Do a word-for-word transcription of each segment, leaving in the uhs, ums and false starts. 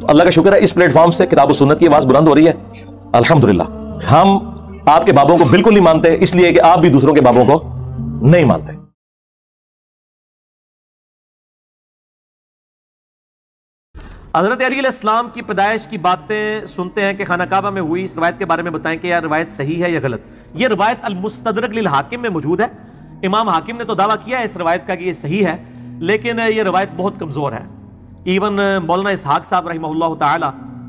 تو اللہ کا شکر ہے اس پلیٹ فارم سے کتاب و سنت کی آواز بلند ہو رہی ہے الحمدللہ. ہم آپ کے بابوں کو بالکل نہیں مانتے، اس لیے کہ آپ بھی دوسروں کے بابوں کو نہیں مانتے. حضرت علی علیہ السلام کی پیدائش کی باتیں سنتے ہیں کہ خانہ کعبہ میں ہوئی، اس روایت کے بارے میں بتائیں کہ یہ روایت صحیح ہے یا غلط. یہ روایت المستدرک للحاکم میں موجود ہے. امام حاکم نے تو دعویٰ کیا ہے اس روایت کا کہ یہ صحیح ہے، لیکن یہ روایت بہت کمزور ہے. ایون مولانا اسحاق صاحب رحمہ اللہ تعالی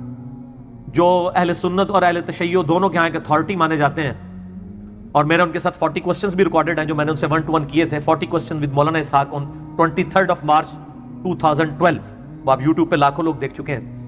جو اہل سنت اور اہل تشیع دونوں کے یہاں ایک اتھارٹی مانے جاتے ہیں، اور میرے ان کے ساتھ فورٹی کوسچنز بھی ریکارڈڈ ہیں جو میں نے ان سے ون ٹو ون کیے تھے. Forty question with Maulana Ishaq on twenty third of March two thousand twelve. وہ آپ یوٹیوب پہ لاکھوں لوگ دیکھ چکے ہیں.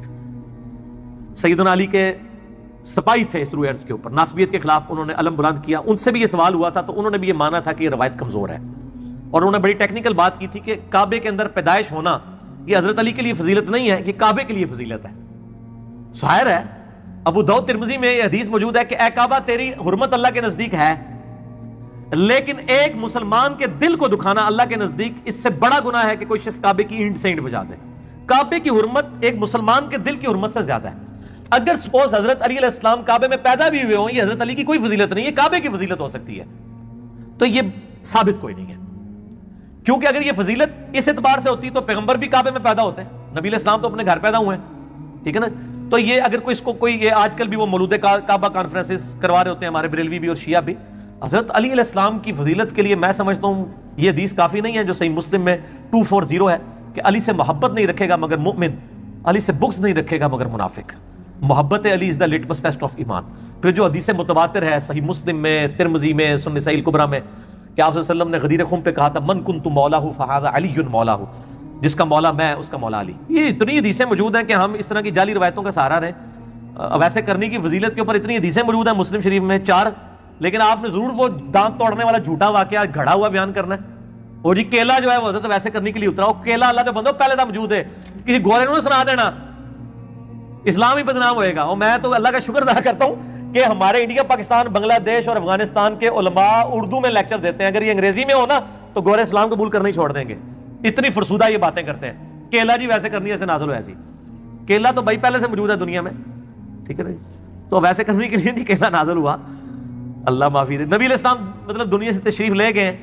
سیدنا علی کے سپاہی تھے اس روایت کے اوپر، ناسبیت کے خلاف انہوں نے علم بلند کیا. ان سے بھی یہ سوال ہوا تھا تو انہوں نے بھی یہ مانا تھا کہ یہ روایت کمزور ہے، اور انہوں نے بڑی ٹیکنیکل بات کی تھی کہ کعبے کے اندر پیدائش ہونا یہ حضرت علی کے لیے فضیلت نہیں ہے، یہ کعبے کے لیے فضیلت ہے. ظاہر ہے ابو داؤد ترمذی میں یہ حدیث موجود ہے کہ اے کعبہ تیری حرمت اللہ کے نزدیک ہے، لیکن ایک مسلمان کے دل کو دکھانا اللہ کے نزدیک اس سے بڑا گناہ ہے کہ کوئی شخص کعبے کی اینٹ سے اینٹ بجا دے. کعبے کی حرمت ایک مسلمان کے دل کی حرمت سے زیادہ ہے. اگر سپوز حضرت علی علیہ السلام کعبے میں پیدا بھی ہوئے ہوں، یہ حضرت علی کی کوئی فضیلت نہیں ہے، کعبے کی فضیلت ہو سکتی ہے، تو یہ ثابت کوئی نہیں ہے. کیونکہ اگر یہ فضیلت اس اعتبار سے ہوتی تو پیغمبر بھی کعبے میں پیدا ہوتے ہیں، نبی علیہ السلام تو اپنے گھر پیدا ہوئے ہیں، ٹھیک ہے نا. تو یہ اگر کوئی اس کو کوئی یہ آج کل بھی وہ مولود کعبہ کانفرنسز کروا رہے ہوتے ہیں ہمارے بریلوی بھی اور شیعہ بھی، حضرت علی علیہ السلام کی فضیلت کے لیے میں سمجھتا ہوں یہ حدیث کافی نہیں ہے جو صحیح مسلم میں ٹو فور زیرو ہے کہ علی سے محبت نہیں رکھے گا مگر مؤمن، علی سے بغض نہیں رکھے گا مگر منافق. محبت علی is the litmus test of ایمان. پھر جو حدیث متواتر ہے صحیح مسلم میں، ترمذی میں، سنن نسائی الکبریٰ میں کہ آپ صلی اللہ علیہ وسلم نے غدیر خم پہ کہا تھا من کنت مولاہ فہذا علی مولاہ، جس کا مولا میں اس کا مولا علی. یہ اتنی حدیثیں موجود ہیں کہ ہم اس طرح کی جعلی روایتوں کا سہارا رہیں. ویسے کرنے کی فضیلت کے اوپر اتنی حدیثیں موجود ہیں مسلم شریف میں چار، لیکن آپ نے ضرور وہ دانت توڑنے والا جھوٹا واقعہ گھڑا ہوا بیان کرنا ہے. اور جی کیلا جو ہے وہ حضرت ویسے کرنے کے لیے اترا، وہ کیلا اللہ کے بندو پہلے تھا موجود ہے، کسی گورے نے سنا دینا، اسلام ہی بدنام ہوئے گا. اور میں تو اللہ کا شکر ادا کرتا ہوں کہ ہمارے انڈیا، پاکستان، بنگلہ دیش اور افغانستان کے علماء اردو میں لیکچر دیتے ہیں. اگر یہ انگریزی میں ہو نا تو گورے اسلام قبول کرنا ہی چھوڑ دیں گے، اتنی فرسودہ یہ باتیں کرتے ہیں. کیلا جی ویسے کرنی ایسے نازل ہو ایسی، کیلا تو بھائی پہلے سے موجود ہے دنیا میں، ٹھیک ہے نا. تو ویسے کرنے کے لیے نہیں کیلا نازل ہوا، اللہ معافی دے. نبی علیہ السلام مطلب دنیا سے تشریف لے گئے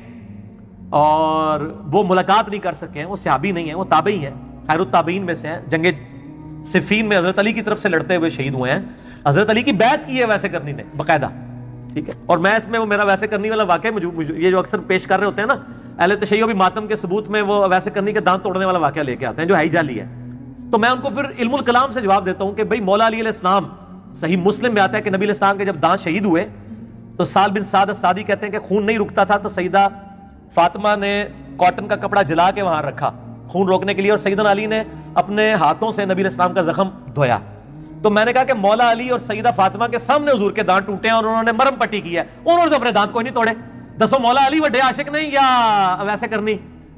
اور وہ ملاقات نہیں کر سکے ہیں، وہ صحابی نہیں ہیں، وہ تابعی ہیں، خیر التابعین میں سے ہیں. جنگ صفین میں حضرت علی کی طرف سے لڑتے ہوئے شہید ہوئے ہیں. حضرت علی کی بیعت کی ہے ویسے کرنی نے باقاعدہ، ٹھیک ہے. اور میں اس میں وہ میرا ویسے کرنی والا واقعہ یہ جو اکثر پیش کر رہے ہوتے ہیں نا اہل تشیع بھی ماتم کے ثبوت میں وہ ویسے کرنی کے دانت توڑنے والا واقعہ لے کے آتے ہیں جو ہے جعلی ہے. تو میں ان کو پھر علم الکلام سے جواب دیتا ہوں کہ بھائی مولا علی علیہ السلام صحیح مسلم میں آتا ہے کہ نبی علیہ السلام کے جب دانت شہید ہوئے تو سال بن سعد السعدی کہتے ہیں کہ خون نہیں رکتا تھا، تو سیدہ فاطمہ نے کاٹن کا کپڑا جلا کے وہاں رکھا خون روکنے کے لیے، اور سیدنا علی نے اپنے ہاتھوں سے نبی علیہ السلام کا زخم دھویا. تو میں نے کہا کہ مولا علی اور سیدہ فاطمہ کے سامنے حضور کے دانت ٹوٹے ہیں اور انہوں نے مرم پٹی کی ہے، انہوں نے تو اپنے دانت کوئی نہیں توڑے. دسو مولا علی وڈے عاشق نہیں یا ویسے کرنی؟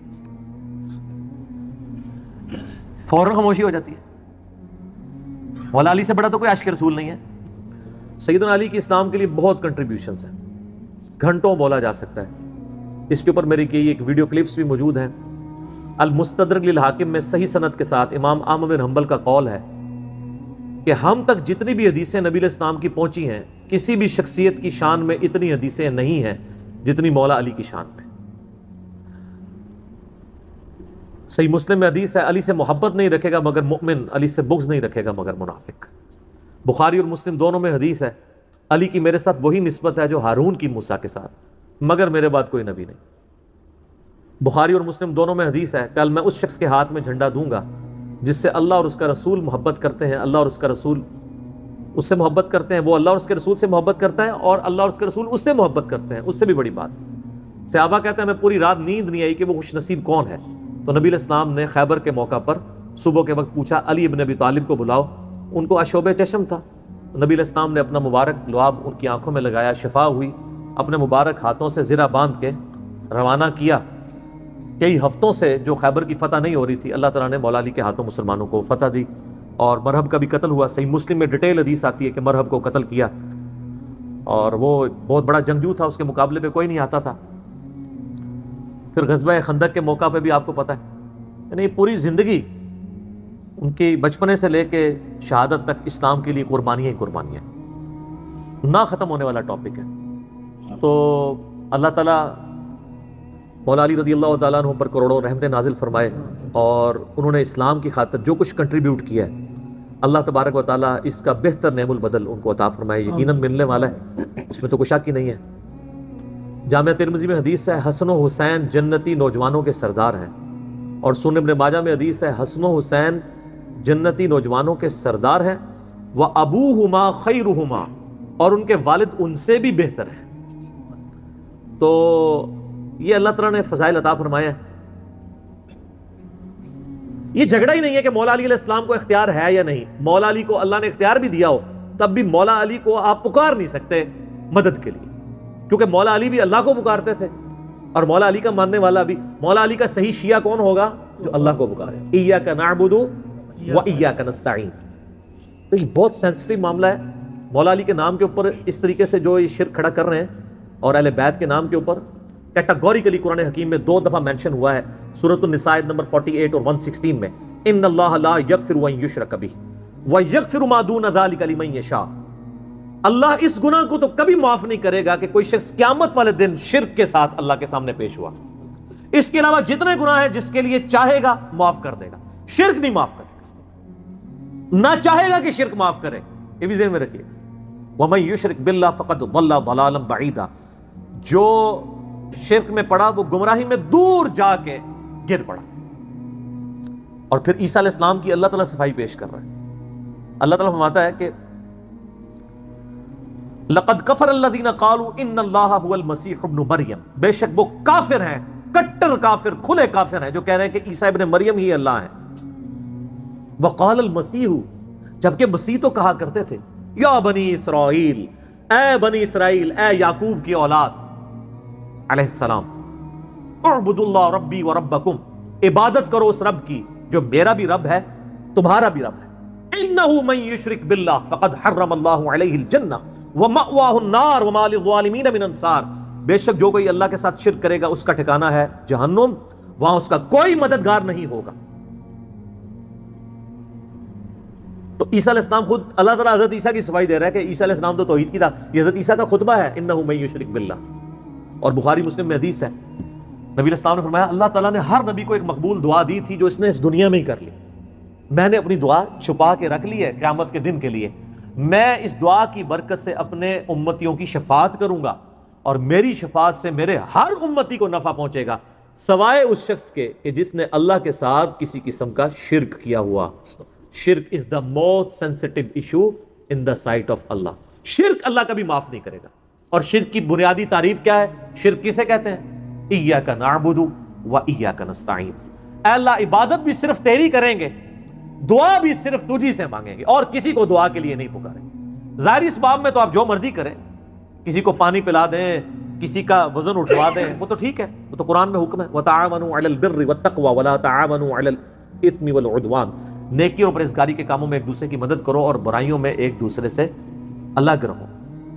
فوراً خاموشی ہو جاتی ہے. مولا علی سے بڑا تو کوئی عاشق رسول نہیں ہے. سیدنا علی کی اسلام کے لیے بہت کنٹریبیوشنز ہیں، گھنٹوں بولا جا سکتا ہے. اس کے اوپر میری کی ایک ویڈیو کلپس بھی موجود ہیں. المستدرک للحاکم میں صحیح سند کے ساتھ امام احمد بن حنبل کا قول ہے کہ ہم تک جتنی بھی حدیثیں نبی علیہ السلام کی پہنچی ہیں کسی بھی شخصیت کی شان میں اتنی حدیثیں نہیں ہیں جتنی مولا علی کی شان میں. صحیح مسلم میں حدیث ہے علی سے محبت نہیں رکھے گا مگر مؤمن، علی سے بغض نہیں رکھے گا مگر منافق. بخاری اور مسلم دونوں میں حدیث ہے علی کی میرے ساتھ وہی نسبت ہے جو ہارون کی موسیٰ کے ساتھ، مگر میرے بعد کوئی نبی نہیں. بخاری اور مسلم دونوں میں حدیث ہے کل میں اس شخص کے ہاتھ میں جھنڈا دوں گا جس سے اللہ اور اس کا رسول محبت کرتے ہیں، اللہ اور اس کا رسول اس سے محبت کرتے ہیں، وہ اللہ اور اس کے رسول سے محبت کرتا ہے اور اللہ اور اس کے رسول اس سے محبت کرتے ہیں. اس سے بھی بڑی بات، صحابہ کہتے ہیں میں پوری رات نیند نہیں آئی کہ وہ خوش نصیب کون ہے. تو نبی علیہ السلام نے خیبر کے موقع پر صبح کے وقت پوچھا علی ابن ابی طالب کو بلاؤ. ان کو اشوب چشم تھا. نبی علیہ السلام نے اپنا مبارک لعاب ان کی آنکھوں میں لگایا، شفا ہوئی. اپنے مبارک ہاتھوں سے زرہ باندھ کے روانہ کیا. کئی ہفتوں سے جو خیبر کی فتح نہیں ہو رہی تھی اللہ تعالیٰ نے مولا علی کے ہاتھوں مسلمانوں کو فتح دی اور مرہب کا بھی قتل ہوا. صحیح مسلم میں ڈیٹیل حدیث آتی ہے کہ مرہب کو قتل کیا اور وہ بہت بڑا جنگجو تھا، اس کے مقابلے پہ کوئی نہیں آتا تھا. پھر غزوہ خندق کے موقع پہ بھی آپ کو پتہ ہے یعنی پوری زندگی ان کی بچپنے سے لے کے شہادت تک اسلام کے لیے قربانیاں ہی قربانیاں، نہ ختم ہونے والا ٹاپک ہے۔ تو اللہ تعالیٰ مولا علی رضی اللہ تعالیٰ عنہ پر کروڑوں رحمتیں نازل فرمائے، اور انہوں نے اسلام کی خاطر جو کچھ کنٹریبیوٹ کیا ہے، اللہ تبارک و تعالیٰ اس کا بہتر نعم البدل ان کو عطا فرمائے، یقیناً ملنے والا ہے، اس میں تو کوئی شک ہی نہیں ہے۔ جامعہ ترمذی میں حدیث ہے حسن و حسین جنتی نوجوانوں کے سردار ہیں، اور سنن ابن ماجہ میں حدیث ہے حسن و حسین جنتی نوجوانوں کے سردار ہیں، وَأَبُوهُمَا خَيْرُهُمَا، اور ان کے والد ان سے بھی بہتر ہیں۔ تو یہ اللہ تعالیٰ نے فضائل عطا فرمایا ہے۔ یہ جھگڑا ہی نہیں ہے کہ مولا علی علیہ السلام کو اختیار ہے یا نہیں، مولا علی کو اللہ نے اختیار بھی دیا ہو تب بھی مولا علی کو آپ پکار نہیں سکتے مدد کے لیے، کیونکہ مولا علی بھی اللہ کو پکارتے تھے، اور مولا علی کا ماننے والا بھی، مولا علی کا صحیح شیعہ کون ہوگا؟ جو اللہ کو پکارے، ایاک نعبد و ایاک نستعین۔ تو یہ بہت سینسٹیو معاملہ ہے۔ مولا علی کے نام کے اوپر اس طریقے سے جو یہ شرک کھڑا کر رہے ہیں، اور اہل بیت کے نام کے اوپر کیٹاگوریکلی قرآن حکیم میں دو دفعہ مینشن ہوا ہے، سورۃ النساء نمبر اڑتالیس اور ایک سو سولہ میں، ان اللہ لا یغفر ان یشرک بہ ویغفر ما دون ذلک لمن یشاء۔ اللہ اس گناہ کو تو کبھی معاف نہیں کرے گا کہ کوئی شخص قیامت والے دن شرک کے ساتھ اللہ کے سامنے پیش ہوا، اس کے علاوہ جتنے گناہ ہیں جس کے لیے چاہے گا معاف کر دے گا، شرک نہیں معاف کرے گا، نہ چاہے گا کہ شرک معاف کرے، یہ بھی ذہن میں رکھیے۔ وَمَن يُشْرِكْ بِاللَّهِ فَقَدْ ضَلَّ ضَلَالًا بَعِيدًا، جو شرک میں پڑا وہ گمراہی میں دور جا کے گر پڑا۔ اور پھر عیسیٰ علیہ السلام کی اللہ تعالیٰ صفائی پیش کر رہا ہے۔ اللہ تعالیٰ فرماتا ہے کہ لَقَدْ كَفَرَ الَّذِينَ قَالُوا إِنَّ اللَّهَ هُوَ الْمَسِيحُ ابْنُ مَرْيَم، بے شک وہ کافر ہیں، کٹر کافر، کھلے کافر ہیں جو کہہ رہے ہیں کہ عیسیٰ ابن مریم ہی اللہ ہیں۔ وَقَالَ الْمَسِيحُ، جبکہ مسیح تو کہا کرتے تھے یا بنی اسرائیل، اے بنی اسرائیل، اے یعقوب کی اولاد علیہ السلام، اعبدوا اللہ ربی و ربکم، عبادت کرو اس رب کی جو میرا بھی رب ہے تمہارا بھی رب ہے۔ انہ من یشرک باللہ فقد حرم اللہ علیہ الجنہ ومأواہ النار وما للظالمین من انصار، بے شک جو کوئی اللہ کے ساتھ شرک کرے گا اس کا ٹھکانہ ہے جہنم، وہاں اس کا کوئی مددگار نہیں ہوگا۔ تو عیسیٰ علیہ السلام خود اللہ تعالیٰ حضرت عیسیٰ کی صفائی دے رہا ہے کہ عیسیٰ علیہ السلام تو توحید کی تھا، یہ حضرت عیسیٰ کا خطبہ ہے، انہ من یشرک باللہ۔ اور بخاری مسلم میں حدیث ہے، نبی علیہ السلام نے فرمایا اللہ تعالیٰ نے ہر نبی کو ایک مقبول دعا دی تھی جو اس نے اس دنیا میں ہی کر لی، میں نے اپنی دعا چھپا کے رکھ لی ہے قیامت کے دن کے لیے، میں اس دعا کی برکت سے اپنے امتیوں کی شفاعت کروں گا، اور میری شفاعت سے میرے ہر امتی کو نفع پہنچے گا سوائے اس شخص کے کہ جس نے اللہ کے ساتھ کسی قسم کا شرک کیا ہوا۔ شرک is the most sensitive issue in the sight of اللہ، شرک اللہ کبھی معاف نہیں کرے گا۔ اور شرک کی بنیادی تعریف کیا ہے؟ شرک کسے کہتے ہیں؟ ایاک نعبد و ایاک نستعین، اے اللہ عبادت بھی صرف تیری کریں گے، دعا بھی صرف تجھی سے مانگیں گے، اور کسی کو دعا کے لیے نہیں پکاریں گے۔ ظاہر اس باب میں تو آپ جو مرضی کریں، کسی کو پانی پلا دیں، کسی کا وزن اٹھوا دیں، وہ تو ٹھیک ہے، وہ تو قرآن میں حکم ہے وَتَعَاوَنُوا عَلَى الْبِرِّ وَالتَّقْوَى وَلَا تَعَاوَنُوا عَلَى الْإِثْمِ وَالْعُدْوَانِ، نیکی اور پرہیزگاری کے کاموں میں ایک دوسرے کی مدد کرو اور برائیوں میں ایک دوسرے سے الگ رہو۔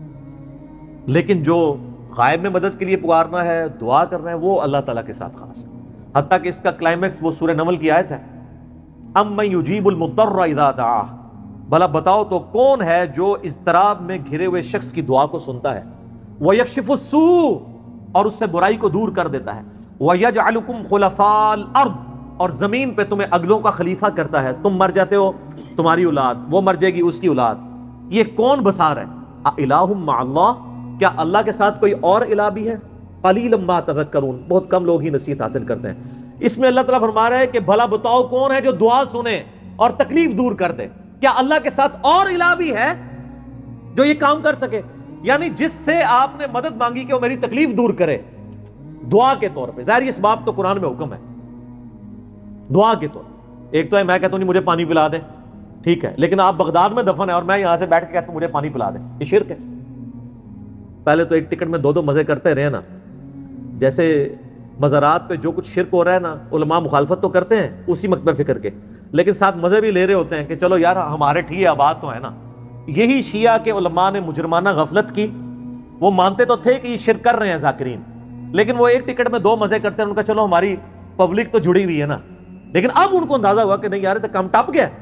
لیکن جو غائب میں مدد کے لیے پکارنا ہے، دعا کرنا ہے، وہ اللہ تعالیٰ کے ساتھ خاص ہے، حتیٰ کہ اس کا کلائمیکس وہ سورہ نمل کی آیت ہے، اَمَّن يُجِيبُ الْمُضْطَرَّ إِذَا دَعَاهُ، بھلا بتاؤ تو کون ہے جو اضطراب میں گھرے ہوئے شخص کی دعا کو سنتا ہے، وَيَكْشِفُ السُّوءَ، اور اس سے برائی کو دور کر دیتا ہے، وَيَجْعَلُكُمْ خُلَفَاءَ الْأَرْضِ، اور زمین پہ تمہیں اگلوں کا خلیفہ کرتا ہے، تم مر جاتے ہو تمہاری اولاد، وہ مر جائے گی اس کی اولاد، یہ کون بسار ہے؟ اِلَٰهٌ مَّعَ اللَّهِ، کیا اللہ کے ساتھ کوئی اور الہ بھی ہے؟ قَلِيلًا مَّا تَذَكَّرُونَ، بہت کم لوگ ہی نصیحت حاصل کرتے ہیں۔ اس میں اللہ تعالیٰ فرما رہا ہے کہ بھلا بتاؤ کون ہے جو دعا سنے اور تکلیف دور کر دے؟ کیا اللہ کے ساتھ اور الہ بھی ہے جو یہ کام کر سکے؟ یعنی جس سے آپ نے مدد مانگی کہ وہ میری تکلیف دور کرے دعا کے طور پہ، ظاہر اس باب تو قرآن میں حکم ہے دعا کے طور پہ۔ ایک تو ہے میں کہتا ہوں نہیں مجھے پانی پلا دے، ٹھیک ہے، لیکن آپ بغداد میں دفن ہے اور میں یہاں سے بیٹھ کے کہتا ہوں مجھے پانی پلا دے، یہ شرک ہے۔ پہلے تو ایک ٹکٹ میں دو دو مزے کرتے رہے نا، جیسے مزارات پہ جو کچھ شرک ہو رہا ہے نا، علماء مخالفت تو کرتے ہیں اسی مکتبہ فکر کے، لیکن ساتھ مزے بھی لے رہے ہوتے ہیں کہ چلو یار ہمارے ٹھیک ہے آباد تو ہے نا۔ یہی شیعہ کے علماء نے مجرمانہ غفلت کی، وہ مانتے تو تھے کہ یہ شرک کر رہے ہیں ذاکرین، لیکن وہ ایک ٹکٹ میں دو مزے کرتے ہیں، ان کا چلو ہماری پبلک تو جڑی ہوئی ہے نا، لیکن اب ان کو اندازہ ہوا کہ نہیں یار تو کام ٹپ گیا,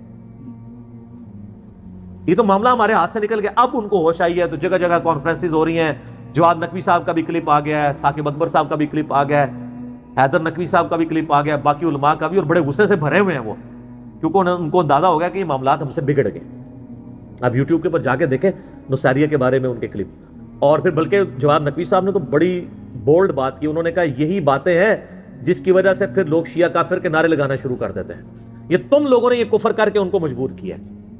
یہ تو معاملہ ہمارے ہاتھ سے نکل گیا. اب ان کو ہوش آئی ہے, تو جگہ جگہ کانفرنسز ہو رہی ہیں. جواد نقوی صاحب کا بھی کلپ آ گیا ہے, ثاقب اکبر صاحب کا بھی کلپ آ گیا ہے, حیدر نقوی صاحب کا بھی کلپ آ گیا, باقی علماء کا بھی, اور بڑے غصے سے بھرے ہوئے ہیں وہ, کیونکہ ان کو اندازہ ہو گیا کہ یہ معاملات ہم سے بگڑ گئے. اب یوٹیوب کے اوپر جا کے دیکھیں نصیریہ کے بارے میں ان کے کلپ. اور پھر بلکہ جواد نقوی صاحب نے تو بڑی بولڈ بات کی, انہوں نے کہا یہی باتیں ہیں جس کی وجہ سے پھر لوگ شیعہ کافر کے نعرے لگانا شروع کر دیتے ہیں. یہ تم لوگوں نے یہ کفر کر کے ان کو مجبور کیا ہے.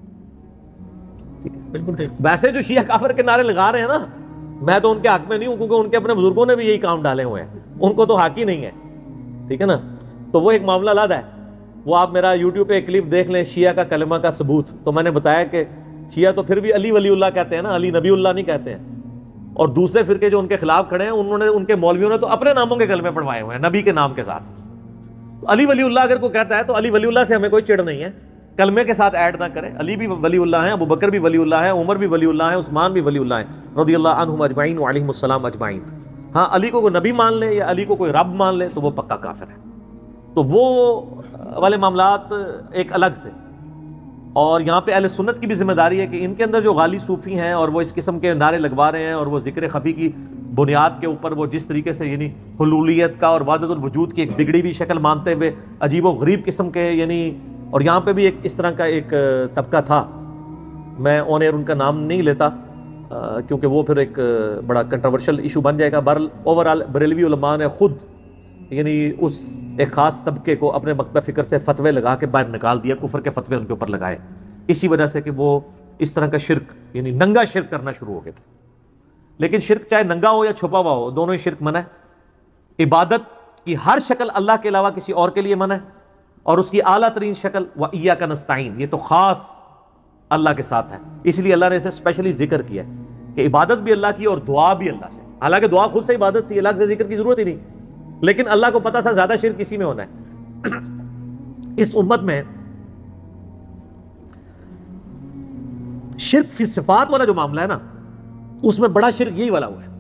بالکل ٹھیک. ویسے جو شیعہ کافر کے نعرے لگا رہے ہیں نا, میں تو ان کے حق میں نہیں ہوں, کیونکہ ان کے اپنے بزرگوں نے بھی یہی کام ڈالے ہوئے ہیں, ان کو تو حق ہی نہیں ہے. ٹھیک ہے نا, تو وہ ایک معاملہ علیحدہ ہے. وہ آپ میرا یوٹیوب پہ ایک کلپ دیکھ لیں, شیعہ کا کلمہ کا ثبوت. تو میں نے بتایا کہ شیعہ تو پھر بھی علی ولی اللہ کہتے ہیں نا, علی نبی اللہ نہیں کہتے ہیں. اور دوسرے فرقے جو ان کے خلاف کھڑے ہیں, انہوں نے, ان کے مولویوں نے تو اپنے ناموں کے کلمے پڑھوائے ہوئے ہیں نبی کے نام کے ساتھ. علی ولی اللہ اگر کوئی کہتا ہے تو علی ولی اللہ سے ہمیں کوئی چڑ نہیں ہے, کلمے کے ساتھ ایڈ نہ کریں. علی بھی ولی اللہ ہیں, ابو بکر بھی ولی اللہ ہیں, عمر بھی ولی اللہ ہیں, عثمان بھی ولی اللہ ہیں رضی اللہ عنہم اجمعین وعلیہم السلام اجمعین. ہاں, علی کو کوئی نبی مان لے یا علی کو کوئی رب مان لے تو وہ پکا کافر ہے. تو وہ والے معاملات ایک الگ سے. اور یہاں پہ اہل سنت کی بھی ذمہ داری ہے کہ ان کے اندر جو غالی صوفی ہیں اور وہ اس قسم کے نعرے لگوا رہے ہیں, اور وہ ذکر خفی کی بنیاد کے اوپر وہ جس طریقے سے یعنی حلولیت کا اور وحدت الوجود کی ایک بگڑی بھی شکل مانتے ہوئے عجیب و غریب قسم کے, یعنی اور یہاں پہ بھی ایک اس طرح کا ایک طبقہ تھا, میں آن ایئر ان کا نام نہیں لیتا کیونکہ وہ پھر ایک بڑا کنٹروورشل ایشو بن جائے گا. بہرحال اوورآل بریلوی علماء نے خود یعنی اس ایک خاص طبقے کو اپنے مکتبہ فکر سے فتوے لگا کے باہر نکال دیا, کفر کے فتوے ان کے اوپر لگائے, اسی وجہ سے کہ وہ اس طرح کا شرک یعنی ننگا شرک کرنا شروع ہو گئے تھے. لیکن شرک چاہے ننگا ہو یا چھپا ہوا ہو, دونوں ہی شرک منع ہے. عبادت کی ہر شکل اللہ کے علاوہ کسی اور کے لیے منع ہے, اور اس کی اعلیٰ ترین شکل وَإِيَّاكَ نَسْتَعِينُ, یہ تو خاص اللہ کے ساتھ ہے. اس لیے اللہ نے اسے اسپیشلی ذکر کیا ہے کہ عبادت بھی اللہ کی اور دعا بھی اللہ سے. حالانکہ دعا خود سے عبادت تھی, الگ سے ذکر کی ضرورت ہی نہیں, لیکن اللہ کو پتا تھا زیادہ شرک اسی میں ہونا ہے. اس امت میں شرک فی صفات والا جو معاملہ ہے نا, اس میں بڑا شرک یہی والا ہوا ہے.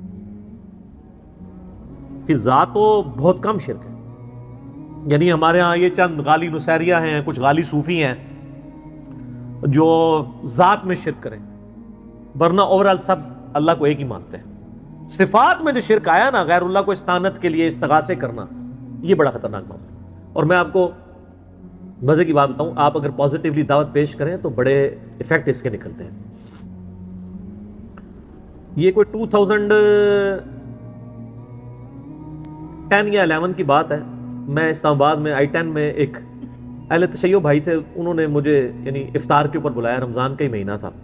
فی ذات تو بہت کم شرک ہے, یعنی ہمارے ہاں یہ چند غالی نصیریہ ہیں, کچھ غالی صوفی ہیں جو ذات میں شرک کریں, ورنہ اوورال سب اللہ کو ایک ہی مانتے ہیں. صفات میں جو شرک آیا نا, غیر اللہ کو استعانت کے لیے استغاثے کرنا, یہ بڑا خطرناک معاملہ ہے. اور میں آپ کو مزے کی بات بتاؤں, آپ اگر پازیٹیولی دعوت پیش کریں تو بڑے ایفیکٹ اس کے نکلتے ہیں. یہ کوئی ٹو تھاؤزینڈ ٹین یا الیون کی بات ہے, میں اسلام آباد میں آئی ٹین میں ایک اہل تشیع بھائی تھے, انہوں نے مجھے یعنی افطار کے اوپر بلایا, رمضان کا ہی مہینہ تھا,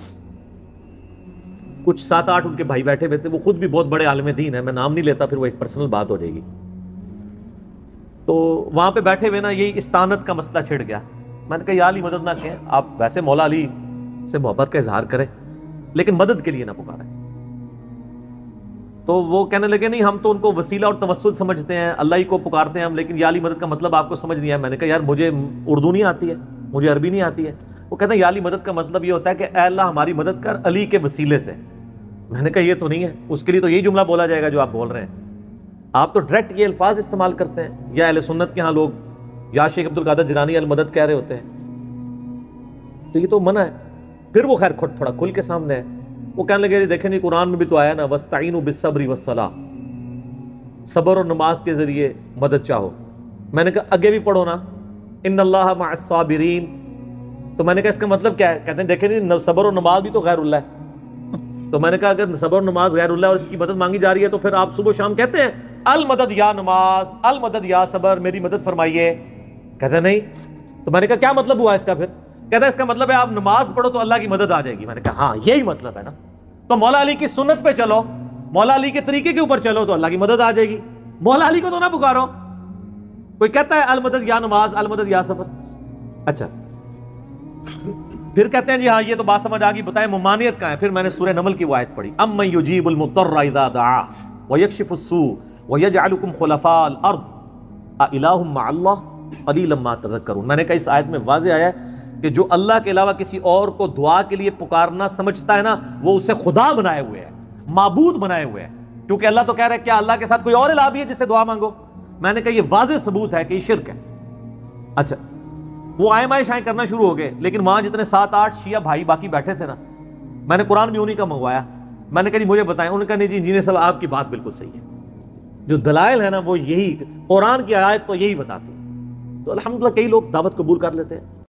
کچھ سات آٹھ ان کے بھائی بیٹھے ہوئے تھے, وہ خود بھی بہت بڑے عالم دین ہیں, میں نام نہیں لیتا پھر وہ ایک پرسنل بات ہو جائے گی. تو وہاں پہ بیٹھے ہوئے نا یہی استعانت کا مسئلہ چھڑ گیا. میں نے کہا یا علی مدد نہ کہیں, آپ ویسے مولا علی سے محبت کا اظہار کریں لیکن مدد کے لیے نہ پکاریں. تو وہ کہنے لگے نہیں ہم تو ان کو وسیلہ اور توسل سمجھتے ہیں, اللہ ہی کو پکارتے ہیں ہم, لیکن یا علی مدد کا مطلب آپ کو سمجھ نہیں آیا. میں نے کہا یار مجھے اردو نہیں آتی ہے, مجھے عربی نہیں آتی ہے. وہ کہتے ہیں یا علی مدد کا مطلب یہ ہوتا ہے کہ اے اللہ ہماری مدد کر علی کے وسیلے سے. میں نے کہا یہ تو نہیں ہے, اس کے لیے تو یہی جملہ بولا جائے گا جو آپ بول رہے ہیں. آپ تو ڈائریکٹ یہ الفاظ استعمال کرتے ہیں, یا اہل سنت کے ہاں لوگ یا شیخ عبد القادر جیلانی المدد کہہ رہے ہوتے ہیں, تو یہ تو منع ہے. پھر وہ خیر تھوڑا کھل کے سامنے ہے, وہ کہنے لگے دیکھیں نہیں قرآن میں بھی تو آیا نا وَاسْتَعِينُوا بِالصَّبْرِ وَالصَّلَاةِ, صبر اور نماز کے ذریعے مدد چاہو. میں نے کہا آگے بھی پڑھو نا ان اللہ مع الصابرین. تو میں نے کہا اس کا مطلب کیا ہے؟ کہتے ہیں دیکھیں نہیں صبر اور نماز بھی تو غیر اللہ ہے. تو میں نے کہا اگر صبر اور نماز غیر اللہ اور اس کی مدد مانگی جا رہی ہے تو پھر آپ صبح شام کہتے ہیں المدد یا نماز, المدد یا صبر, میری مدد فرمائیے. کہتے ہیں نہیں. تو میں نے کہا کیا مطلب ہوا اس کا پھر؟ کہتا ہے اس کا مطلب ہے آپ نماز پڑھو تو اللہ کی مدد آ جائے گی. میں نے کہا ہاں یہی مطلب ہے نا, تو مولا علی کی سنت پہ چلو, مولا علی کے طریقے کے اوپر چلو تو اللہ کی مدد آ جائے گی. مولا علی کو تو نہ پکارو. کوئی کہتا ہے المدد یا نماز, المدد یا صبر. اچھا پھر کہتے ہیں جی ہاں یہ تو بات سمجھ آ گئی, بتائیں ممانعت کہاں ہے؟ پھر میں نے سورہ نمل کی وہ آیت پڑھی, امن یجیب المضطر اذا دعاہ ویکشف السوء ویجعلکم خلفاء الارض االہ مع اللہ قلیلا ما تذکرون. میں نے کہا اس آیت میں واضح آیا ہے کہ جو اللہ کے علاوہ کسی اور کو دعا کے لیے پکارنا سمجھتا ہے نا, وہ اسے خدا بنائے ہوئے ہے, معبود بنائے ہوئے ہے. کیونکہ اللہ تو کہہ رہا ہے کیا اللہ کے ساتھ کوئی اور الہ بھی ہے جس سے دعا مانگو؟ میں نے کہا یہ واضح ثبوت ہے کہ یہ شرک ہے. اچھا وہ آئے مائے شائیں کرنا شروع ہو گئے، لیکن وہاں جتنے سات آٹھ شیعہ بھائی باقی بیٹھے تھے نا، میں نے قرآن بھی انہی کا منگوایا، میں نے کہا جی مجھے بتائیں، انہوں نے کہا نہیں جی انجینئر صاحب آپ کی بات بالکل صحیح ہے، جو دلائل ہے نا وہ یہی، قرآن کی آیت تو یہی بتاتی ہے۔ تو الحمدللہ کئی لوگ دعوت قبول کر لیتے ہیں۔